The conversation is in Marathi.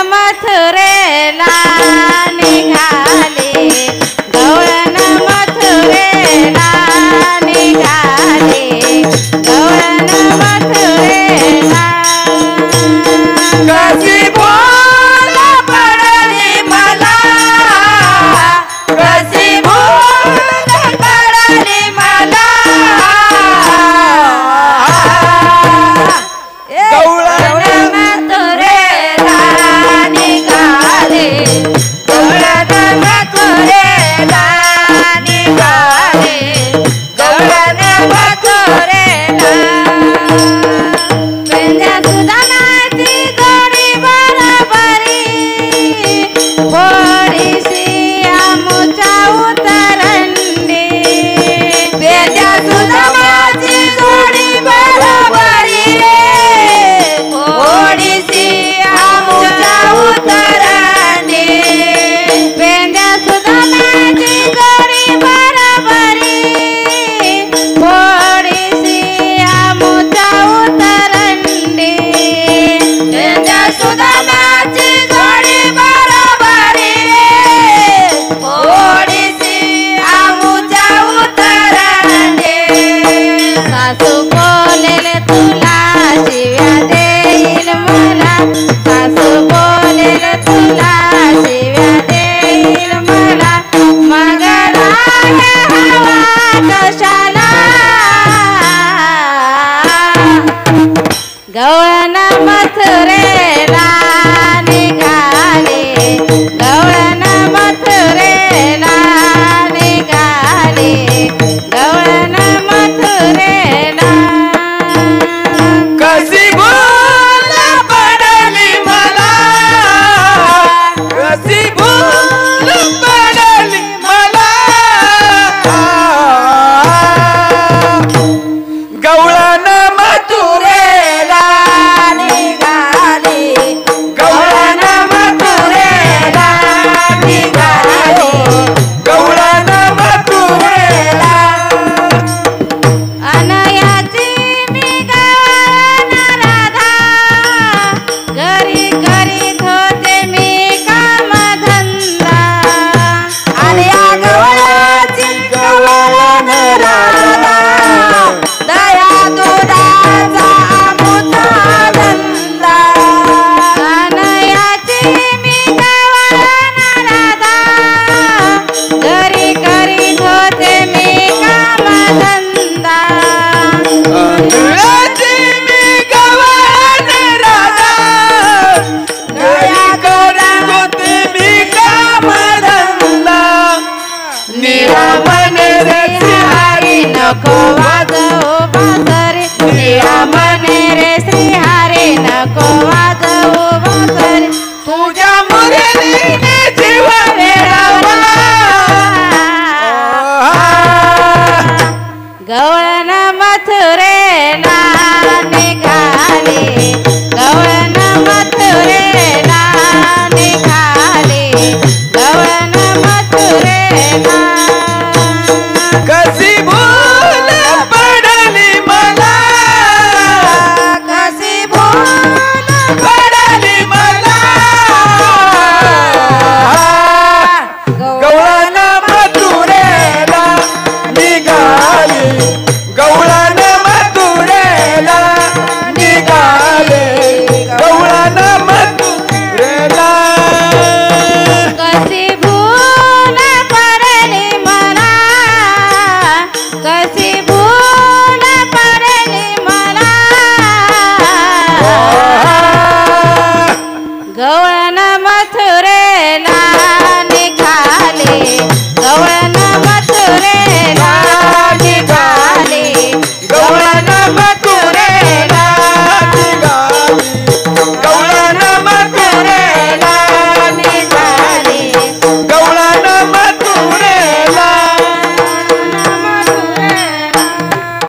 मथुरेला निघाले, गवळण मथुरेला निघाले, गवळण मथुरेला. कशी भूल पडली मला, कशी भूल पडली मला. गवळण मथुरेला निघाले, गवळण मथुरेला निघाले, गवळण मथुरेला. पेंड्या सुदामाची जोडी बरोबरी, थोडीशी आमुच्या उतरंडी. पेंड्या सुदामाची जोडी बरोबरी, थोडीशी आमुच्या उतरंडी. पेंड्या सुदामाची जोडी बरोबरी, थोडीशी आमुच्या उतरंडी. पेंड्या सुदामाची जोडी बरोबरी, थोडीशी आमुच्या उतरंडी. सासू बोलेल तुला शिव्या देईल मला, सासू बोलेल तुला शिव्या देईल मला. मग राग हवा कशाला, गवळण मथुरेला निघाले, गवळण मथुरेला निघाले, गवळण मथुरेला. कशी भूल पडली मला, कशी भूल पडली मला. गवळण मथुरेला निघाले, गवळण मथुरेला निघाले, गवळण मथुरेला. अनयाची मी गवळण राधा, घरी करीत होते मी कामधंदा. आल्या गवळाची गवळण राधा, दया दुधाचा आमुचा धंदा. अनयाची मी गवळण राधा, घरी करीत होते मी कामधंदा. अंधळाची मी गवळण राधा, दया करत होते मी कामधंदा. निळा मन रे श्रीहरी नको वाजवू बासरी, निळा मने रे श्रीहरी नको वाजवू बासरी. तुझ्या मुरलीने जीव मिळावा. गवळण मथुरेला निघाले, गवळण मथुरेला निघाले, गवळण मथुरेला. कशी भूल पडली मला, कशी भूल पडली मला. गवळण मथुरेला निघाली, गवळण मथुरेला निघाले, गवळण मथुरेला. कशी भूल पडली मला, कशी भूल पडली मला. गवळण मथुरेला